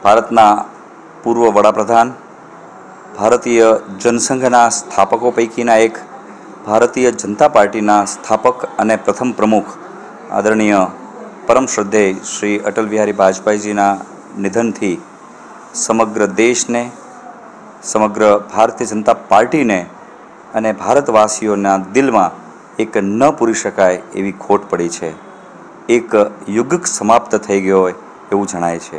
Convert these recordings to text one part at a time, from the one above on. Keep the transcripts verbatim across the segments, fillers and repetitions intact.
ભારતના પૂર્વ વડાપ્રધાન, ભારતીય જનસંઘના સ્થાપકો પૈકીના એક, ભારતીય જનતા પાર્ટીના સ્થાપક અને પ્રથમ પ્રમુખ આદરણીય પરમ શ્રદ્ધેય શ્રી અટલ બિહારી વાજપેયીજીના નિધનથી સમગ્ર દેશને, સમગ્ર ભારતીય જનતા પાર્ટીને અને ભારતવાસીઓના દિલમાં એક ન પૂરી શકાય એવી ખોટ પડી છે. એક યુગ સમાપ્ત થઈ ગયો હોય એવું જણાય છે.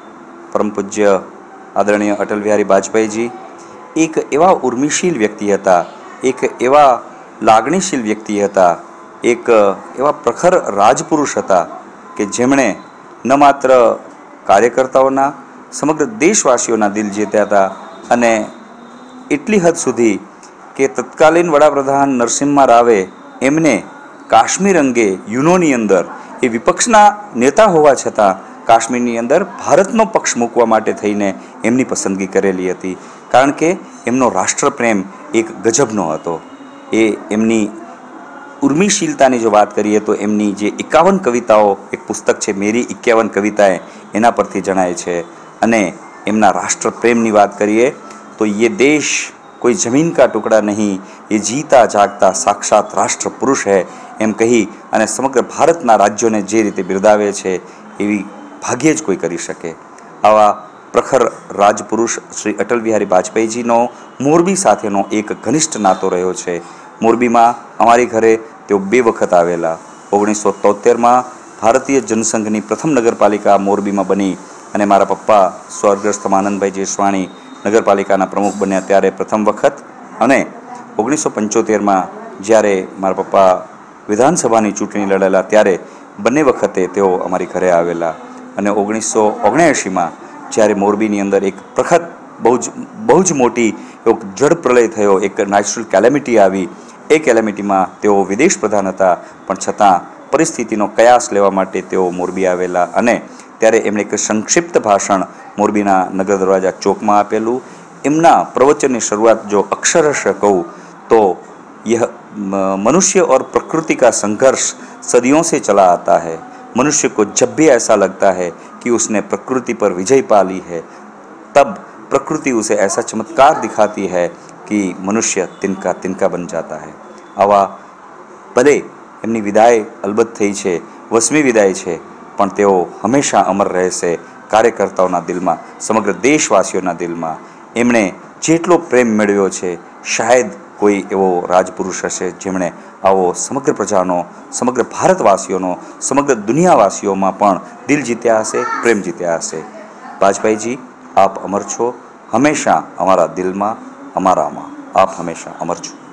પરમ પૂજ્ય આદરણીય અટલ બિહારી વાજપેયીજી એક એવા ઉર્મિશીલ વ્યક્તિ હતા, એક એવા લાગણીશીલ વ્યક્તિ હતા, એક એવા પ્રખર રાજપુરુષ હતા કે જેમણે ન માત્ર કાર્યકર્તાઓના, સમગ્ર દેશવાસીઓના દિલ જીત્યા હતા અને એટલી હદ સુધી કે તત્કાલીન વડાપ્રધાન નરસિમ્હા રાવે એમને કાશ્મીર અંગે યુનોની અંદર એ વિપક્ષના નેતા હોવા છતાં કાશ્મીરની અંદર ભારતનો પક્ષ મૂકવા માટે થઈને એમની પસંદગી કરેલી હતી. કારણ કે એમનો રાષ્ટ્રપ્રેમ એક ગજબનો હતો. એ એમની ઉર્મિશીલતાની જો વાત કરીએ તો એમની જે એકાવન કવિતાઓ, એક પુસ્તક છે મેરી એકાવન કવિતાએ, એના પરથી જણાય છે. અને એમના રાષ્ટ્રપ્રેમની વાત કરીએ તો ये देश कोई जमीन का टुकड़ा नहीं, ये जीता जागता साक्षात राष्ट्र पुरुष है એમ કહી અને સમગ્ર ભારતના રાજ્યોને જે રીતે બિરદાવે છે એવી ભાગ્યે જ કોઈ કરી શકે. આવા પ્રખર રાજપુરુષ શ્રી અટલ બિહારી વાજપેયીજીનો મોરબી સાથેનો એક ઘનિષ્ઠ નાતો રહ્યો છે. મોરબીમાં અમારી ઘરે તેઓ બે વખત આવેલા. ઓગણીસો તોતેરમાં ભારતીય જનસંઘની પ્રથમ નગરપાલિકા મોરબીમાં બની અને મારા પપ્પા સ્વર્ગસ્થ આનંદભાઈ જેસવાણી નગરપાલિકાના પ્રમુખ બન્યા ત્યારે પ્રથમ વખત, અને ઓગણીસો પંચોતેરમાં જ્યારે મારા પપ્પા વિધાનસભાની ચૂંટણી લડેલા ત્યારે બંને વખતે તેઓ અમારી ઘરે આવેલા. અને ઓગણીસો ઓગણએંશીમાં જ્યારે મોરબીની અંદર એક પ્રખત બહુ જ બહુ જ મોટી એક જળ પ્રલય થયો, એક નેચરલ કેલેમિટી આવી, એ કેલેમિટીમાં તેઓ વિદેશ પ્રધાન હતા પણ છતાં પરિસ્થિતિનો કયાસ લેવા માટે તેઓ મોરબી આવેલા. અને ત્યારે એમણે એક સંક્ષિપ્ત ભાષણ મોરબીના નગર દરવાજા ચોકમાં આપેલું. એમના પ્રવચનની શરૂઆત જો અક્ષરશ કહું તો यह मनुष्य और प्रकृति का संघर्ष सदियों से चला आता है. मनुष्य को जब भी ऐसा लगता है कि उसने प्रकृति पर विजय पा ली है, तब प्रकृति उसे ऐसा चमत्कार दिखाती है कि मनुष्य तिनका तिनका बन जाता है. आवा भले એમની વિદાય અલબત્ત થઈ છે, વસમી વિદાય છે, પણ તેઓ હંમેશા અમર રહેશે કાર્યકર્તાઓના દિલમાં, સમગ્ર દેશવાસીઓના દિલમાં. એમણે જેટલો પ્રેમ મેળવ્યો છે, શાયદ કોઈ એવો રાજપુરુષ હશે જેમણે આવો સમગ્ર પ્રજાનો, સમગ્ર ભારતવાસીઓનો, સમગ્ર દુનિયાવાસીઓમાં પણ દિલ જીત્યા હશે, પ્રેમ જીત્યા હશે. વાજપેયીજી, આપ અમર છો, હંમેશા અમારા દિલમાં, અમારામાં આપ હંમેશા અમર છો.